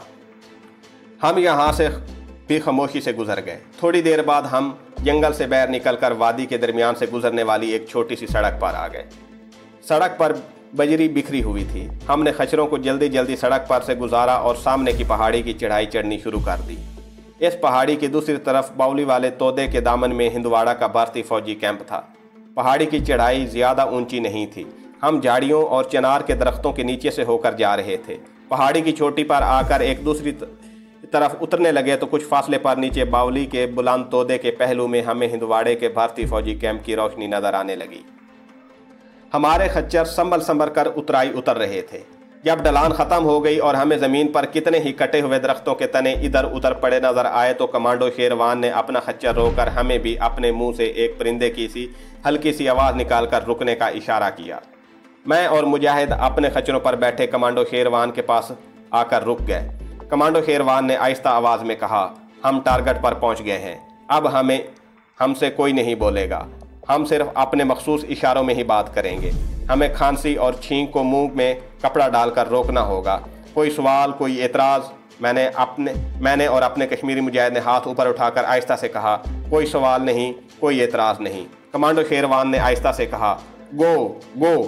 हम यहाँ से भी खामोशी से गुजर गए। थोड़ी देर बाद हम जंगल से बाहर निकलकर वादी के दरमियान से गुजरने वाली एक छोटी सी सड़क पर आ गए। सड़क पर बजरी बिखरी हुई थी। हमने खच्चरों को जल्दी जल्दी सड़क पर से गुजारा और सामने की पहाड़ी की चढ़ाई चढ़नी शुरू कर दी। इस पहाड़ी की दूसरी तरफ बावली वाले तोदे के दामन में हिंदवाड़ा का भारतीय फौजी कैंप था। पहाड़ी की चढ़ाई ज़्यादा ऊंची नहीं थी। हम झाड़ियों और चिनार के दरख्तों के नीचे से होकर जा रहे थे। पहाड़ी की चोटी पर आकर एक दूसरी तरफ उतरने लगे तो कुछ फासले पर नीचे बावली के बुलंद तोदे के पहलू में हमें हिंदवाड़े के भारतीय फौजी कैंप की रोशनी नजर आने लगी। हमारे खच्चर संभल संभल कर उतराई उतर रहे थे। जब ढलान ख़त्म हो गई और हमें ज़मीन पर कितने ही कटे हुए दरख्तों के तने इधर उधर पड़े नजर आए तो कमांडो शेरवान ने अपना खच्चर रोककर हमें भी अपने मुंह से एक परिंदे की सी हल्की सी आवाज़ निकालकर रुकने का इशारा किया। मैं और मुजाहिद अपने खच्चरों पर बैठे कमांडो शेरवान के पास आकर रुक गए। कमांडो शेरवान ने आहिस्ता आवाज़ में कहा, हम टारगेट पर पहुंच गए हैं। अब हमें हमसे कोई नहीं बोलेगा। हम सिर्फ अपने मखसूस इशारों में ही बात करेंगे। हमें खांसी और छींक को मुंह में कपड़ा डालकर रोकना होगा। कोई सवाल, कोई एतराज़? मैंने अपने मैंने और अपने कश्मीरी मुजाहिद ने हाथ ऊपर उठाकर आहिस्ता से कहा, कोई सवाल नहीं, कोई एतराज़ नहीं। कमांडो शेरवान ने आहिस्ता से कहा, गो गो।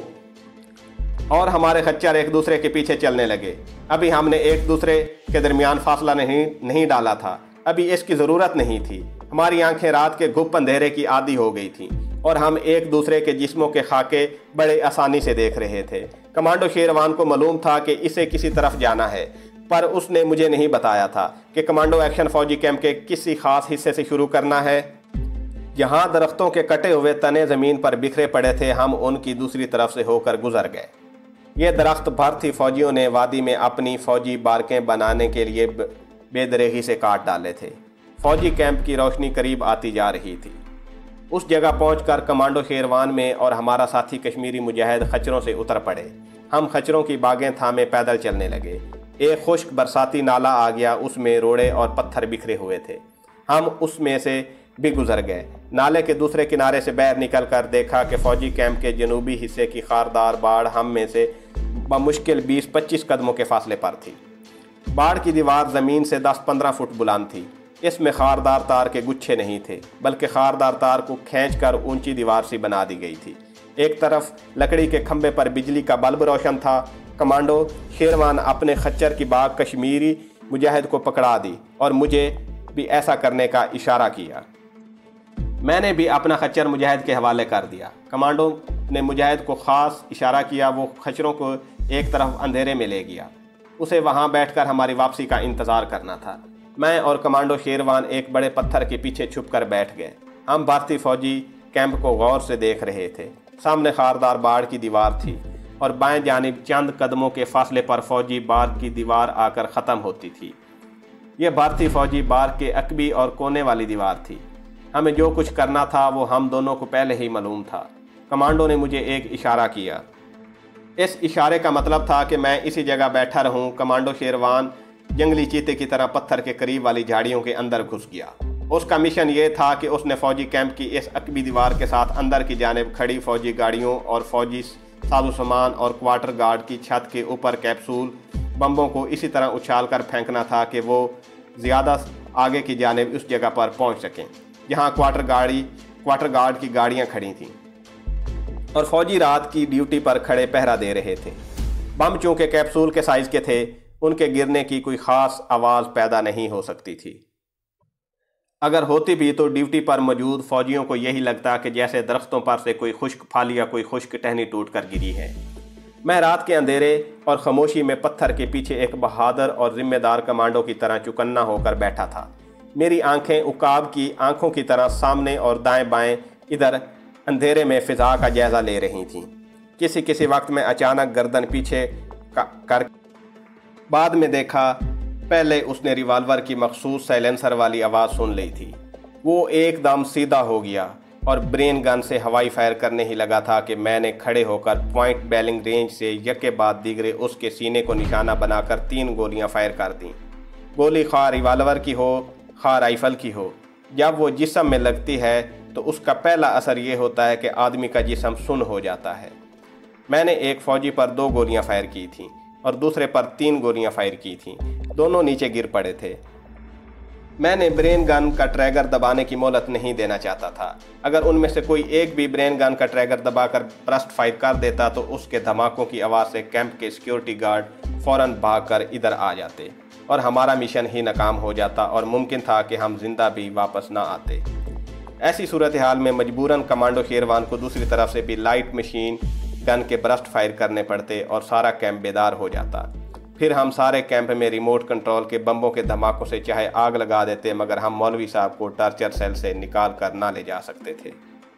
और हमारे खच्चर एक दूसरे के पीछे चलने लगे। अभी हमने एक दूसरे के दरमियान फासला नहीं नहीं डाला था। अभी इसकी ज़रूरत नहीं थी। हमारी आंखें रात के गुप्त अंधेरे की आदी हो गई थीं और हम एक दूसरे के जिस्मों के खाके बड़े आसानी से देख रहे थे। कमांडो शेरवान को मालूम था कि इसे किसी तरफ जाना है, पर उसने मुझे नहीं बताया था कि कमांडो एक्शन फौजी कैंप के किसी खास हिस्से से शुरू करना है। जहाँ दरख्तों के कटे हुए तने ज़मीन पर बिखरे पड़े थे, हम उनकी दूसरी तरफ से होकर गुजर गए। ये दरख्त भारतीय फौजियों ने वादी में अपनी फौजी बारकें बनाने के लिए बेदरेगी से काट डाले थे। फौजी कैंप की रोशनी करीब आती जा रही थी। उस जगह पहुंचकर कमांडो शेरवान में और हमारा साथी कश्मीरी मुजाहिद खच्चरों से उतर पड़े। हम खच्चरों की बागें थामे पैदल चलने लगे। एक खुश्क बरसाती नाला आ गया, उसमें रोड़े और पत्थर बिखरे हुए थे। हम उसमें से भी गुजर गए। नाले के दूसरे किनारे से बाहर निकल कर देखा कि फौजी कैंप के जनूबी हिस्से की खारदार बाढ़ हम में से बमुश्किल बीस पच्चीस कदमों के फासले पर थी। बाढ़ की दीवार ज़मीन से दस पंद्रह फुट बुलंद थी। इसमें खारदार तार के गुच्छे नहीं थे, बल्कि खारदार तार को खींचकर ऊंची दीवार सी बना दी गई थी। एक तरफ लकड़ी के खंभे पर बिजली का बल्ब रोशन था। कमांडो शेरवान अपने खच्चर की बाग कश्मीरी मुजाहिद को पकड़ा दी और मुझे भी ऐसा करने का इशारा किया। मैंने भी अपना खच्चर मुजाहिद के हवाले कर दिया। कमांडो ने मुजाहिद को ख़ास इशारा किया। वो खच्चरों को एक तरफ अंधेरे में ले गया। उसे वहां बैठकर हमारी वापसी का इंतज़ार करना था। मैं और कमांडो शेरवान एक बड़े पत्थर के पीछे छुपकर बैठ गए। हम भारतीय फौजी कैंप को गौर से देख रहे थे। सामने खारदार बाड़ की दीवार थी और बाएं जानिब चंद कदमों के फासले पर फौजी बार की दीवार आकर ख़त्म होती थी। यह भारतीय फौजी बार के अकबी और कोने वाली दीवार थी। हमें जो कुछ करना था वो हम दोनों को पहले ही मालूम था। कमांडो ने मुझे एक इशारा किया। इस इशारे का मतलब था कि मैं इसी जगह बैठा रहूं। कमांडो शेरवान जंगली चीते की तरह पत्थर के करीब वाली झाड़ियों के अंदर घुस गया। उसका मिशन ये था कि उसने फौजी कैंप की इस अकबी दीवार के साथ अंदर की जानिब खड़ी फौजी गाड़ियों और फौजी साजो सामान और क्वार्टर गार्ड की छत के ऊपर कैप्सूल बम्बों को इसी तरह उछाल कर फेंकना था कि वो ज़्यादा आगे की जानिब उस जगह पर पहुंच सकें जहां क्वार्टर गाड़ी क्वार्टर गार्ड की गाड़ियां खड़ी थीं और फौजी रात की ड्यूटी पर खड़े पहरा दे रहे थे। बम चूंकि कैप्सूल के साइज़ के थे, उनके गिरने की कोई ख़ास आवाज़ पैदा नहीं हो सकती थी। अगर होती भी तो ड्यूटी पर मौजूद फौजियों को यही लगता कि जैसे दरख्तों पर से कोई खुश्क फाली या कोई खुश्क टहनी टूट कर गिरी है। मैं रात के अंधेरे और खामोशी में पत्थर के पीछे एक बहादुर और जिम्मेदार कमांडो की तरह चुकन्ना होकर बैठा था। मेरी आंखें उकाब की आंखों की तरह सामने और दाएं बाएं इधर अंधेरे में फ़िज़ा का जायज़ा ले रही थीं। किसी किसी वक्त में अचानक गर्दन पीछे कर बाद में देखा, पहले उसने रिवाल्वर की मखसूस साइलेंसर वाली आवाज़ सुन ली थी। वो एकदम सीधा हो गया और ब्रेन गन से हवाई फायर करने ही लगा था कि मैंने खड़े होकर पॉइंट बेलिंग रेंज से यके बाद दीगरे उसके सीने को निशाना बनाकर तीन गोलियां फायर कर दी। गोली खा रिवाल्वर की हो खा राइफल की हो, जब वो जिस्म में लगती है तो उसका पहला असर ये होता है कि आदमी का जिस्म सुन्न हो जाता है। मैंने एक फ़ौजी पर दो गोलियां फायर की थीं और दूसरे पर तीन गोलियां फायर की थीं। दोनों नीचे गिर पड़े थे। मैंने ब्रेन गन का ट्रैगर दबाने की मोहलत नहीं देना चाहता था। अगर उनमें से कोई एक भी ब्रेन गन का ट्रैगर दबाकर ब्रस्ट फायर कर देता तो उसके धमाकों की आवाज़ से कैंप के सिक्योरिटी गार्ड फौरन भागकर इधर आ जाते और हमारा मिशन ही नाकाम हो जाता और मुमकिन था कि हम जिंदा भी वापस ना आते। ऐसी सूरत हाल में मजबूरन कमांडो शेरवान को दूसरी तरफ से भी लाइट मशीन गन के ब्रस्ट फायर करने पड़ते और सारा कैंप बेदार हो जाता। फिर हम सारे कैंप में रिमोट कंट्रोल के बम्बों के धमाकों से चाहे आग लगा देते, मगर हम मौलवी साहब को टॉर्चर सेल से निकाल कर ना ले जा सकते थे।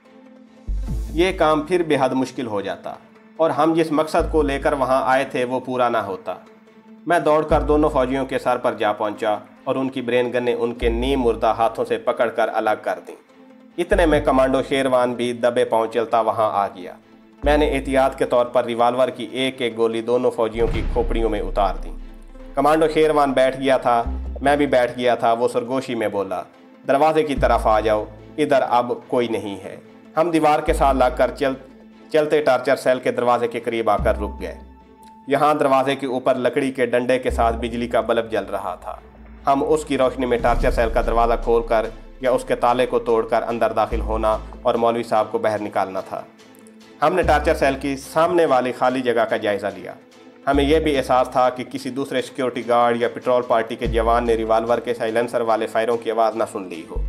ये काम फिर बेहद मुश्किल हो जाता और हम जिस मकसद को लेकर वहाँ आए थे वो पूरा ना होता। मैं दौड़कर दोनों फौजियों के सर पर जा पहुँचा और उनकी ब्रेन गन ने उनके नीम मुर्दा हाथों से पकड़कर अलग कर दी। इतने में कमांडो शेरवान भी दबे पाँव चलता वहाँ आ गया। मैंने एहतियात के तौर पर रिवाल्वर की एक एक गोली दोनों फौजियों की खोपड़ियों में उतार दी। कमांडो शेरवान बैठ गया था, मैं भी बैठ गया था। वो सरगोशी में बोला, दरवाजे की तरफ आ जाओ, इधर अब कोई नहीं है। हम दीवार के साथ लगकर चल चलते टार्चर सेल के दरवाजे के करीब आकर रुक गए। यहाँ दरवाजे के ऊपर लकड़ी के डंडे के साथ बिजली का बल्ब जल रहा था। हम उसकी रोशनी में टार्चर सेल का दरवाज़ा खोलकर या उसके ताले को तोड़कर अंदर दाखिल होना और मौलवी साहब को बाहर निकालना था। हमने टार्चर सेल की सामने वाली खाली जगह का जायज़ा लिया। हमें यह भी एहसास था कि किसी दूसरे सिक्योरिटी गार्ड या पेट्रोल पार्टी के जवान ने रिवाल्वर के साइलेंसर वाले फायरों की आवाज़ न सुन ली हो।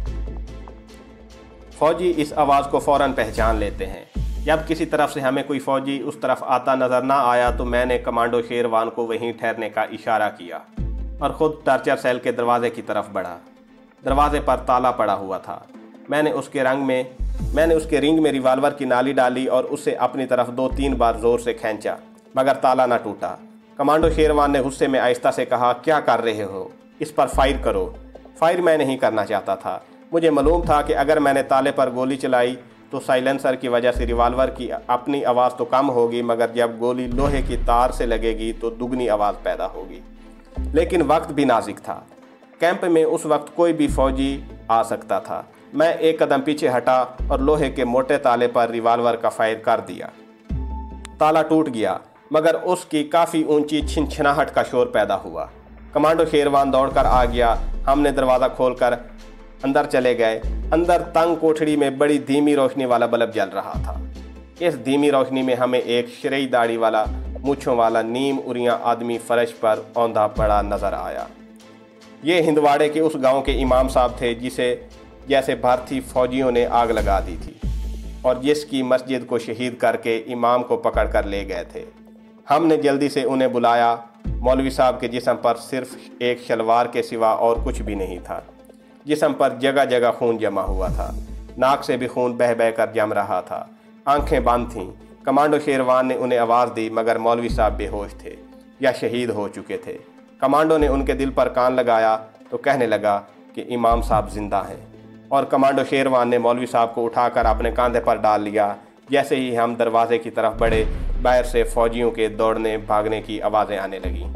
फौजी इस आवाज़ को फ़ौरन पहचान लेते हैं। जब किसी तरफ से हमें कोई फ़ौजी उस तरफ आता नज़र ना आया तो मैंने कमांडो शेरवान को वहीं ठहरने का इशारा किया और ख़ुद टार्चर सेल के दरवाजे की तरफ बढ़ा। दरवाजे पर ताला पड़ा हुआ था। मैंने उसके रंग में मैंने उसके रिंग में रिवाल्वर की नाली डाली और उसे अपनी तरफ दो तीन बार ज़ोर से खींचा, मगर ताला न टूटा। कमांडो शेरवान ने गुस्से में आहिस्ता से कहा, क्या कर रहे हो? इस पर फायर करो। फायर मैं नहीं करना चाहता था। मुझे मालूम था कि अगर मैंने ताले पर गोली चलाई तो साइलेंसर की वजह से रिवाल्वर की अपनी आवाज़ तो कम होगी, मगर जब गोली लोहे की तार से लगेगी तो दुगनी आवाज़ पैदा होगी। लेकिन वक्त भी नाजुक था। कैंप में उस वक्त कोई भी फौजी आ सकता था। मैं एक कदम पीछे हटा और लोहे के मोटे ताले पर रिवाल्वर का फायर कर दिया। ताला टूट गया, मगर उसकी काफ़ी ऊंची छिनछिनाहट का शोर पैदा हुआ। कमांडो शेरवान दौड़कर आ गया। हमने दरवाज़ा खोलकर अंदर चले गए। अंदर तंग कोठड़ी में बड़ी धीमी रोशनी वाला बल्ब जल रहा था। इस धीमी रोशनी में हमें एक शरई दाढ़ी वाला मूँछों वाला नीम उरियां आदमी फर्श पर औंधा पड़ा नजर आया। ये हिंदवाड़े के उस गांव के इमाम साहब थे जिसे जैसे भारतीय फौजियों ने आग लगा दी थी और जिसकी मस्जिद को शहीद करके इमाम को पकड़ कर ले गए थे। हमने जल्दी से उन्हें बुलाया मौलवी साहब के जिस्म पर सिर्फ एक शलवार के सिवा और कुछ भी नहीं था। जिस्म पर जगह जगह खून जमा हुआ था, नाक से भी खून बह बह कर जम रहा था, आंखें बंद थीं। कमांडो शेरवान ने उन्हें आवाज़ दी मगर मौलवी साहब बेहोश थे या शहीद हो चुके थे। कमांडो ने उनके दिल पर कान लगाया तो कहने लगा कि इमाम साहब जिंदा हैं, और कमांडो शेरवान ने मौलवी साहब को उठाकर अपने कंधे पर डाल लिया। जैसे ही हम दरवाजे की तरफ बढ़े, बाहर से फौजियों के दौड़ने भागने की आवाज़ें आने लगीं।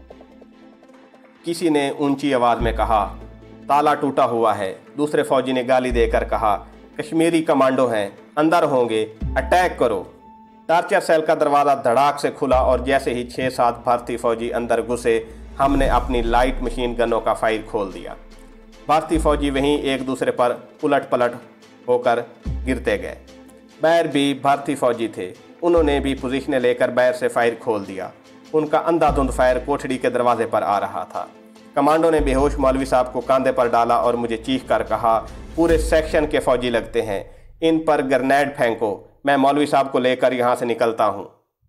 किसी ने ऊंची आवाज़ में कहा, ताला टूटा हुआ है। दूसरे फौजी ने गाली देकर कहा, कश्मीरी कमांडो हैं, अंदर होंगे, अटैक करो। टार्चर सेल का दरवाज़ा धड़ाक से खुला और जैसे ही छः सात भारतीय फौजी अंदर घुसे, हमने अपनी लाइट मशीन गनों का फायर खोल दिया। भारतीय फौजी वहीं एक दूसरे पर उलट पलट होकर गिरते गए। बाहर भी भारतीय फौजी थे, उन्होंने भी पोजीशनें लेकर बाहर से फायर खोल दिया। उनका अंधाधुंध फायर कोठड़ी के दरवाजे पर आ रहा था। कमांडो ने बेहोश मौलवी साहब को कंधे पर डाला और मुझे चीख कर कहा, पूरे सेक्शन के फौजी लगते हैं, इन पर ग्रेनेड फेंको, मैं मौलवी साहब को लेकर यहाँ से निकलता हूँ।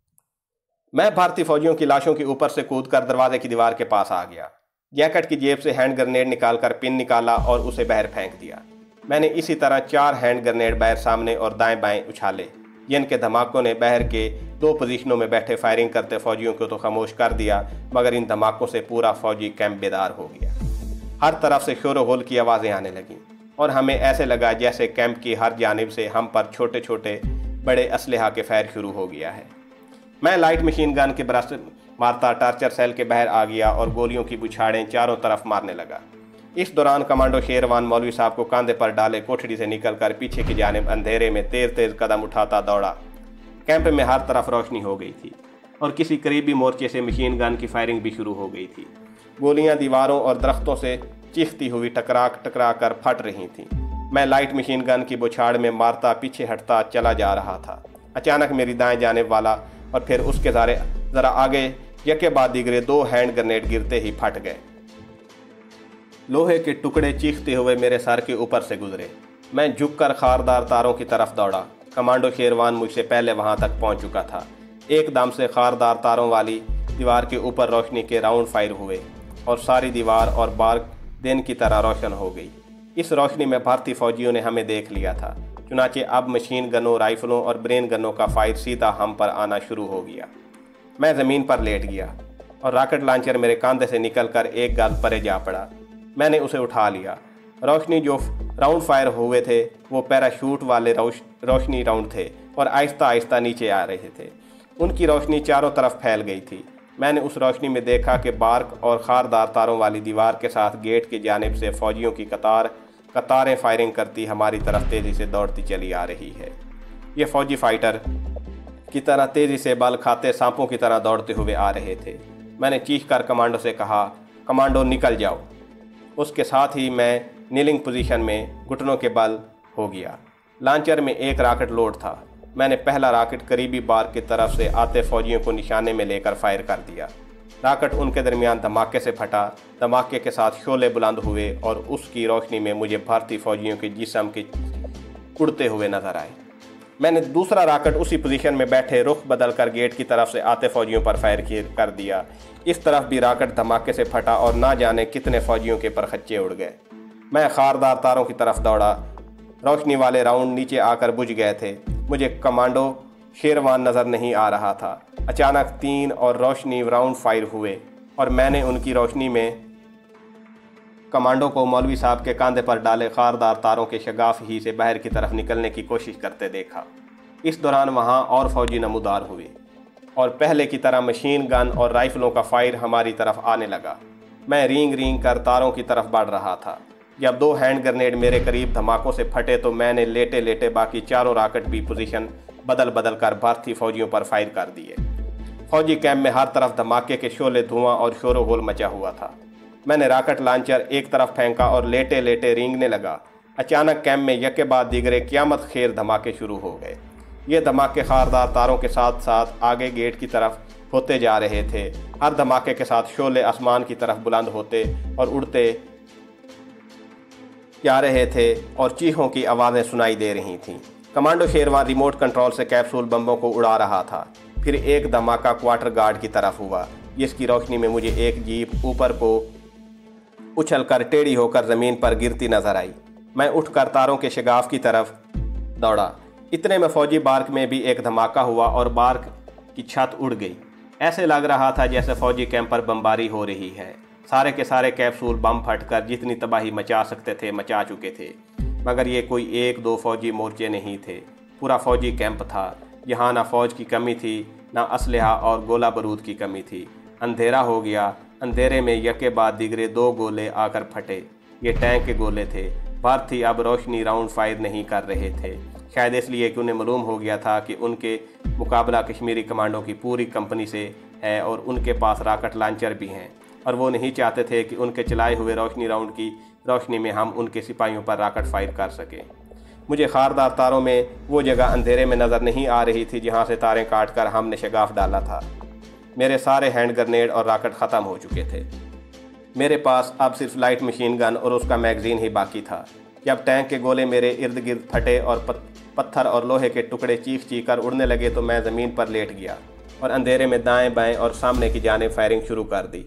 मैं भारतीय फौजियों की लाशों के ऊपर से कूदकर दरवाजे की दीवार के पास आ गया। जैकेट की जेब से हैंड ग्रेनेड निकालकर पिन निकाला और उसे बाहर फेंक दिया। मैंने इसी तरह चार हैंड ग्रेनेड बाहर सामने और दाएं बाएं उछाले, जिनके धमाकों ने बाहर के दो पोजीशनों में बैठे फायरिंग करते फौजियों को तो खामोश कर दिया, मगर इन धमाकों से पूरा फौजी कैंप बेदार हो गया। हर तरफ से शोर गुल की आवाज़ें आने लगीं और हमें ऐसे लगा जैसे कैंप की हर जानिब से हम पर छोटे छोटे बड़े असलहा के फायर शुरू हो गया है। मैं लाइट मशीन गन के बरस मारता टार्चर सेल के बाहर आ गया और गोलियों की बुछाड़ें चारों तरफ मारने लगा। इस दौरान कमांडो शेरवान मौलवी साहब को कंधे पर डाले कोठड़ी से निकलकर पीछे की जानिब अंधेरे में तेज तेज कदम उठाता दौड़ा। कैंप में हर तरफ रोशनी हो गई थी और किसी करीबी मोर्चे से मशीन गन की फायरिंग भी शुरू हो गई थी। गोलियां दीवारों और दरख्तों से चीखती हुई टकरा टकरा कर फट रही थीं। मैं लाइट मशीन गन की बुछाड़ में मारता पीछे हटता चला जा रहा था। अचानक मेरी दाएं जानिब वाला और फिर उसके ज़ारे ज़रा आगे यके बाद दिगरे दो हैंड ग्रेनेड गिरते ही फट गए। लोहे के टुकड़े चीखते हुए मेरे सर के ऊपर से गुजरे। मैं झुककर खारदार तारों की तरफ दौड़ा। कमांडो शेरवान मुझसे पहले वहां तक पहुंच चुका था। एकदम से खारदार तारों वाली दीवार के ऊपर रोशनी के राउंड फायर हुए और सारी दीवार और बार दिन की तरह रोशन हो गई। इस रोशनी में भारतीय फौजियों ने हमें देख लिया था। चुनाचे अब मशीन गनों, राइफलों और ब्रेन गनों का फायर सीधा हम पर आना शुरू हो गया। मैं ज़मीन पर लेट गया और रॉकेट लॉन्चर मेरे कंधे से निकलकर एक गाल परे जा पड़ा। मैंने उसे उठा लिया। रोशनी जो राउंड फायर हुए थे वो पैराशूट वाले रोश, रोशनी राउंड थे और आहिस्ता आहिस्ता नीचे आ रहे थे। उनकी रोशनी चारों तरफ फैल गई थी। मैंने उस रोशनी में देखा कि बार्क और खारदार तारों वाली दीवार के साथ गेट की जानिब से फौजियों की कतार कतारें फायरिंग करती हमारी तरफ तेज़ी से दौड़ती चली आ रही है। ये फौजी फाइटर की तरह तेज़ी से बल खाते सांपों की तरह दौड़ते हुए आ रहे थे। मैंने चीख कर कमांडो से कहा, कमांडो निकल जाओ। उसके साथ ही मैं नीलिंग पोजीशन में घुटनों के बल हो गया। लॉन्चर में एक रॉकेट लोड था। मैंने पहला रॉकेट करीबी बार की तरफ से आते फौजियों को निशाने में लेकर फायर कर दिया। रॉकेट उनके दरमियान धमाके से फटा। धमाके के साथ शोले बुलंद हुए और उसकी रोशनी में मुझे भारतीय फौजियों के जिस्म के उड़ते हुए नजर आए। मैंने दूसरा रॉकेट उसी पोजीशन में बैठे रुख बदल कर गेट की तरफ से आते फौजियों पर फायर कर दिया। इस तरफ भी रॉकेट धमाके से फटा और ना जाने कितने फौजियों के परखच्चे उड़ गए। मैं खारदार तारों की तरफ दौड़ा। रोशनी वाले राउंड नीचे आकर बुझ गए थे। मुझे कमांडो शेरवान नज़र नहीं आ रहा था। अचानक तीन और रोशनी राउंड फायर हुए और मैंने उनकी रोशनी में कमांडो को मौलवी साहब के कंधे पर डाले खारदार तारों के शगाफ ही से बाहर की तरफ निकलने की कोशिश करते देखा। इस दौरान वहां और फौजी नमूदार हुए और पहले की तरह मशीन गन और राइफलों का फायर हमारी तरफ आने लगा। मैं रींग रींग कर तारों की तरफ बढ़ रहा था। जब दो हैंड ग्रेनेड मेरे करीब धमाकों से फटे तो मैंने लेटे लेटे बाकी चारों रॉकेट भी पोजीशन बदल बदल कर भारतीय फौजियों पर फायर कर दिए। फौजी कैंप में हर तरफ धमाके के शोले, धुआं और शोरगुल मचा हुआ था। मैंने रॉकेट लॉन्चर एक तरफ फेंका और लेटे लेटे रेंगने लगा। अचानक कैंप में यके बाद दीगरे क़यामत खेर धमाके शुरू हो गए। ये धमाके खारदार तारों के साथ साथ आगे गेट की तरफ होते जा रहे थे। हर धमाके के साथ शोले आसमान की तरफ बुलंद होते और उड़ते जा रहे थे और चीखों की आवाज़ें सुनाई दे रही थीं। कमांडो शेरवान रिमोट कंट्रोल से कैप्सूल बम्बों को उड़ा रहा था। फिर एक धमाका क्वार्टर गार्ड की तरफ हुआ। जिसकी रोशनी में मुझे एक जीप ऊपर को उछलकर टेढ़ी होकर ज़मीन पर गिरती नजर आई। मैं उठकर तारों के शगाफ की तरफ दौड़ा। इतने में फौजी बार्क में भी एक धमाका हुआ और बार्क की छत उड़ गई। ऐसे लग रहा था जैसे फौजी कैंप पर बमबारी हो रही है। सारे के सारे कैप्सूल बम फटकर जितनी तबाही मचा सकते थे मचा चुके थे, मगर ये कोई एक दो फौजी मोर्चे नहीं थे, पूरा फौजी कैंप था। यहाँ ना फौज की कमी थी, ना असलहा और गोला बारूद की कमी थी। अंधेरा हो गया। अंधेरे में यके बाद दिगरे दो गोले आकर फटे। ये टैंक के गोले थे। भारती अब रोशनी राउंड फायर नहीं कर रहे थे, शायद इसलिए कि उन्हें मालूम हो गया था कि उनके मुकाबला कश्मीरी कमांडो की पूरी कंपनी से है और उनके पास रॉकेट लॉन्चर भी हैं, और वो नहीं चाहते थे कि उनके चलाए हुए रोशनी राउंड की रोशनी में हम उनके सिपाहियों पर रॉकेट फायर कर सकें। मुझे खारदार तारों में वो जगह अंधेरे में नज़र नहीं आ रही थी जहाँ से तारें काट कर हमने शगाफ डाला था। मेरे सारे हैंड ग्रेनेड और रॉकेट ख़त्म हो चुके थे। मेरे पास अब सिर्फ लाइट मशीन गन और उसका मैगज़ीन ही बाकी था। जब टैंक के गोले मेरे इर्द गिर्द फटे और पत्थर और लोहे के टुकड़े चीख चीख कर उड़ने लगे तो मैं ज़मीन पर लेट गया और अंधेरे में दाएं बाएं और सामने की जानिब फायरिंग शुरू कर दी।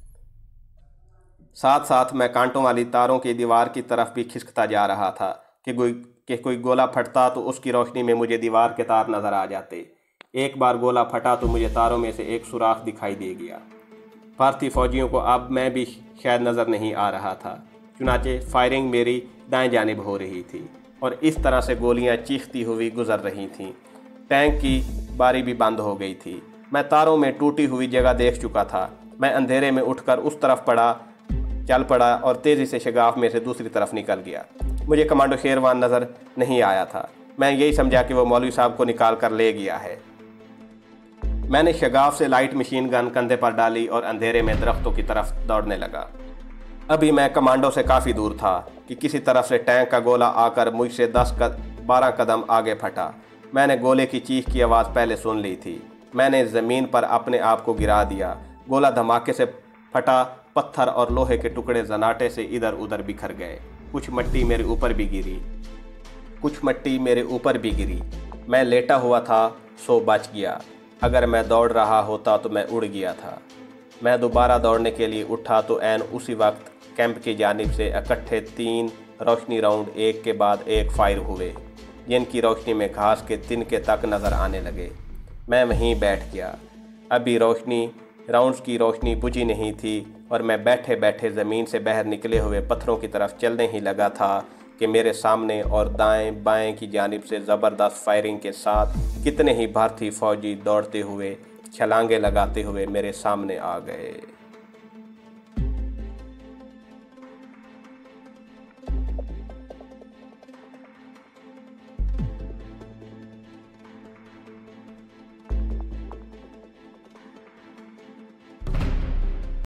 साथ साथ मैं कांटों वाली तारों की दीवार की तरफ भी खिसकता जा रहा था कि कोई कि कोई गोला फटता तो उसकी रोशनी में मुझे दीवार के तार नज़र आ जाते। एक बार गोला फटा तो मुझे तारों में से एक सुराख दिखाई दे गया। भारतीय फौजियों को अब मैं भी शायद नज़र नहीं आ रहा था, चुनाचे फायरिंग मेरी दाएं जानिब हो रही थी और इस तरह से गोलियां चीखती हुई गुजर रही थीं। टैंक की बारी भी बंद हो गई थी। मैं तारों में टूटी हुई जगह देख चुका था। मैं अंधेरे में उठकर उस तरफ पड़ा चल पड़ा और तेज़ी से शगाफ में से दूसरी तरफ निकल गया। मुझे कमांडो शेरवान नज़र नहीं आया था। मैं यही समझा कि वो मौलवी साहब को निकाल कर ले गया है। मैंने शगाफ से लाइट मशीन गन कंधे पर डाली और अंधेरे में दरख्तों की तरफ दौड़ने लगा। अभी मैं कमांडो से काफ़ी दूर था कि किसी तरफ से टैंक का गोला आकर मुझसे दस कद, बारह कदम आगे फटा। मैंने गोले की चीख की आवाज़ पहले सुन ली थी। मैंने ज़मीन पर अपने आप को गिरा दिया। गोला धमाके से फटा। पत्थर और लोहे के टुकड़े जनाटे से इधर उधर बिखर गए। कुछ मिट्टी मेरे ऊपर भी गिरी कुछ मिट्टी मेरे ऊपर भी गिरी। मैं लेटा हुआ था, सो बच गया। अगर मैं दौड़ रहा होता तो मैं उड़ गया था। मैं दोबारा दौड़ने के लिए उठा तो ऐन उसी वक्त कैंप की जानिब से इकट्ठे तीन रोशनी राउंड एक के बाद एक फायर हुए, जिनकी रोशनी में घास के तिनके तक नज़र आने लगे। मैं वहीं बैठ गया। अभी रोशनी राउंड्स की रोशनी बुझी नहीं थी और मैं बैठे बैठे ज़मीन से बाहर निकले हुए पत्थरों की तरफ चलने ही लगा था कि मेरे सामने और दाएं बाएं की जानिब से ज़बरदस्त फायरिंग के साथ कितने ही भारतीय फ़ौजी दौड़ते हुए छलांगे लगाते हुए मेरे सामने आ गए।